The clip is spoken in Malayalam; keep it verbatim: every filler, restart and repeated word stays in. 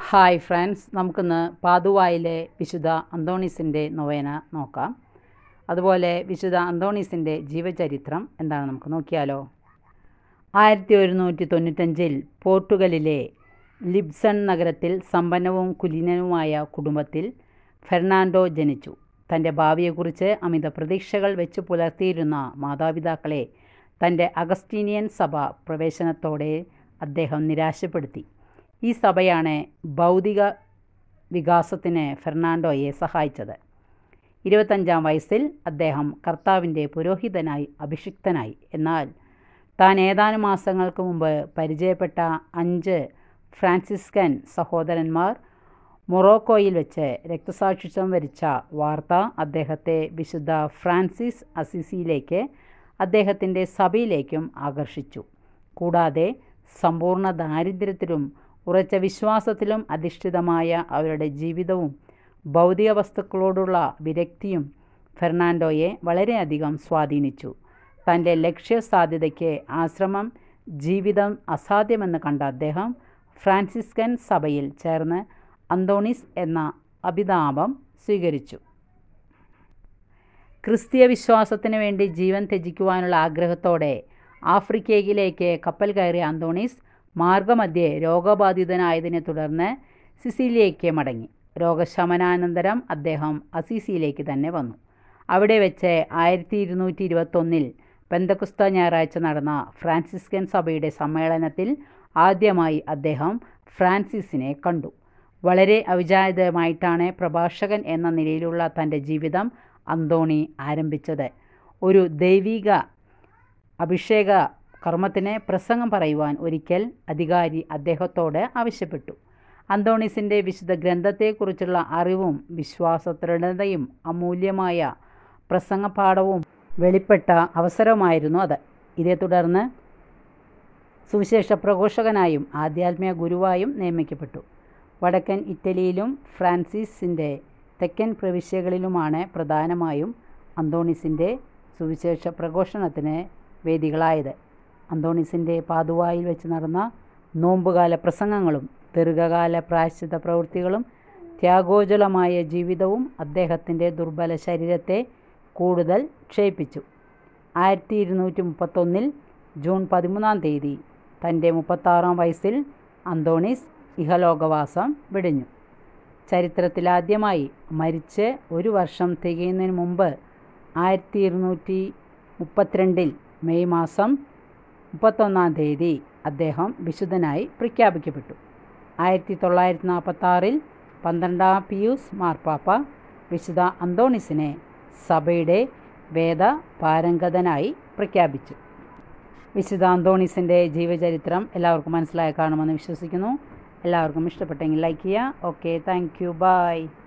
ഹായ് ഫ്രണ്ട്സ്, നമുക്കിന്ന് പാതുവായിലെ വിശുദ്ധ അന്തോണീസിൻ്റെ നൊവേന നോക്കാം. അതുപോലെ വിശുദ്ധ അന്തോണീസിൻ്റെ ജീവചരിത്രം എന്താണ് നമുക്ക് നോക്കിയാലോ. ആയിരത്തി ഒരുന്നൂറ്റി തൊണ്ണൂറ്റഞ്ചിൽ പോർട്ടുഗലിലെ ലിബ്സൺ നഗരത്തിൽ സമ്പന്നവും കുലീനനുമായ കുടുംബത്തിൽ ഫെർണാണ്ടോ ജനിച്ചു. തൻ്റെ ഭാവിയെക്കുറിച്ച് അമിത പ്രതീക്ഷകൾ വെച്ച് പുലർത്തിയിരുന്ന മാതാപിതാക്കളെ തൻ്റെ അഗസ്റ്റീനിയൻ സഭ പ്രവേശനത്തോടെ അദ്ദേഹം നിരാശപ്പെടുത്തി. ഈ സഭയാണ് ഭൗതിക വികാസത്തിന് ഫെർണാണ്ടോയെ സഹായിച്ചത്. ഇരുപത്തഞ്ചാം വയസ്സിൽ അദ്ദേഹം കർത്താവിൻ്റെ പുരോഹിതനായി അഭിഷിക്തനായി. എന്നാൽ താൻ ഏതാനും മാസങ്ങൾക്ക് മുമ്പ് പരിചയപ്പെട്ട അഞ്ച് ഫ്രാൻസിസ്കൻ സഹോദരന്മാർ മൊറോക്കോയിൽ വെച്ച് രക്തസാക്ഷിത്വം വരിച്ച വാർത്ത അദ്ദേഹത്തെ വിശുദ്ധ ഫ്രാൻസിസ് അസിസിയിലേക്ക് അദ്ദേഹത്തിൻ്റെ സഭയിലേക്കും ആകർഷിച്ചു. കൂടാതെ സമ്പൂർണ്ണ ദാരിദ്ര്യത്തിലും ഉറച്ച വിശ്വാസത്തിലും അധിഷ്ഠിതമായ അവരുടെ ജീവിതവും ഭൗതിക വസ്തുക്കളോടുള്ള വിരക്തിയും ഫെർണാണ്ടോയെ വളരെയധികം സ്വാധീനിച്ചു. തൻ്റെ ലക്ഷ്യസാധ്യതയ്ക്ക് ആശ്രമം ജീവിതം അസാധ്യമെന്ന് കണ്ട അദ്ദേഹം ഫ്രാൻസിസ്കൻ സഭയിൽ ചേർന്ന് അന്തോണീസ് എന്ന അഭിനാമം സ്വീകരിച്ചു. ക്രിസ്തീയ വിശ്വാസത്തിന് വേണ്ടി ജീവൻ ത്യജിക്കുവാനുള്ള ആഗ്രഹത്തോടെ ആഫ്രിക്കയിലേക്ക് കപ്പൽ കയറിയ അന്തോണീസ് മാർഗമധ്യേ രോഗബാധിതനായതിനെ തുടർന്ന് സിസിലിയയ്ക്ക് മടങ്ങി. രോഗശമനാനന്തരം അദ്ദേഹം അസീസിയിലേക്ക് തന്നെ വന്നു. അവിടെ വെച്ച് ആയിരത്തി ഇരുന്നൂറ്റി ഇരുപത്തൊന്നിൽ പെന്തക്കുസ്ത ഞായറാഴ്ച നടന്ന ഫ്രാൻസിസ്കൻ സഭയുടെ സമ്മേളനത്തിൽ ആദ്യമായി അദ്ദേഹം ഫ്രാൻസിസിനെ കണ്ടു. വളരെ അവിചാരിതമായിട്ടാണ് പ്രഭാഷകൻ എന്ന നിലയിലുള്ള തൻ്റെ ജീവിതം അന്തോണി ആരംഭിച്ചത്. ഒരു ദൈവിക അഭിഷേക കർമ്മത്തിന് പ്രസംഗം പറയുവാൻ ഒരിക്കൽ അധികാരി അദ്ദേഹത്തോട് ആവശ്യപ്പെട്ടു. അന്തോണീസിൻ്റെ വിശുദ്ധ ഗ്രന്ഥത്തെക്കുറിച്ചുള്ള അറിവും വിശ്വാസദൃഢതയും അമൂല്യമായ പ്രസംഗപാഠവും വെളിപ്പെട്ട അവസരമായിരുന്നു അത്. ഇതേ തുടർന്ന് സുവിശേഷ പ്രഘോഷകനായും ആധ്യാത്മിക ഗുരുവായും നിയമിക്കപ്പെട്ടു. വടക്കൻ ഇറ്റലിയിലും ഫ്രാൻസിസിൻ്റെ തെക്കൻ പ്രവിശ്യകളിലുമാണ് പ്രധാനമായും അന്തോണീസിൻ്റെ സുവിശേഷ പ്രഘോഷണത്തിന് വേദികളായത്. അന്തോണീസിൻ്റെ പാതുവായിൽ വെച്ച് നടന്ന നോമ്പുകാല പ്രസംഗങ്ങളും ദീർഘകാല പ്രായശ്ചിത്ത പ്രവൃത്തികളും ത്യാഗോജ്വലമായ ജീവിതവും അദ്ദേഹത്തിൻ്റെ ദുർബല ശരീരത്തെ കൂടുതൽ ക്ഷയിപ്പിച്ചു. ആയിരത്തി ഇരുന്നൂറ്റി മുപ്പത്തൊന്നിൽ ജൂൺ പതിമൂന്നാം തീയതി തൻ്റെ മുപ്പത്താറാം വയസ്സിൽ അന്തോണീസ് ഇഹലോകവാസം വെടിഞ്ഞു. ചരിത്രത്തിലാദ്യമായി മരിച്ച് ഒരു വർഷം തികയുന്നതിന് മുമ്പ് ആയിരത്തി ഇരുന്നൂറ്റി മുപ്പത്തിരണ്ടിൽ മെയ് മാസം മുപ്പത്തൊന്നാം തീയതി അദ്ദേഹം വിശുദ്ധനായി പ്രഖ്യാപിക്കപ്പെട്ടു. ആയിരത്തി തൊള്ളായിരത്തി നാൽപ്പത്താറിൽ പന്ത്രണ്ടാം പിയൂസ് മാർപ്പാപ്പ വിശുദ്ധ അന്തോണീസിനെ സഭയുടെ വേദ പാരംഗതനായി പ്രഖ്യാപിച്ചു. വിശുദ്ധ അന്തോണീസിൻ്റെ ജീവചരിത്രം എല്ലാവർക്കും മനസ്സിലായി കാണുമെന്ന് വിശ്വസിക്കുന്നു. എല്ലാവർക്കും ഇഷ്ടപ്പെട്ടെങ്കിൽ ലൈക്ക് ചെയ്യുക. Okay, thank you, by.